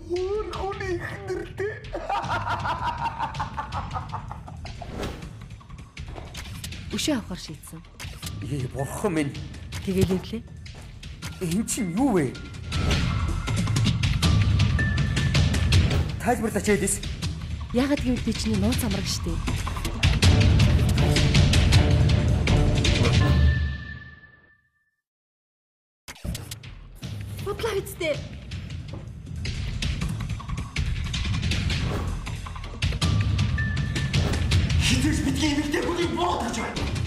Хүний ихнэртэй. Өшөө авахар шийдсэн. Бурхан минь. Тэгээл ирлээ. Энэ чинь юу вэ? Тайлбарлаач Элис. Яагаад гэвэл би чиний нууц амраг штэ. Бодлоо үсттэй. Хизээс бидний эмэгтэй хүнийг боодгож байна.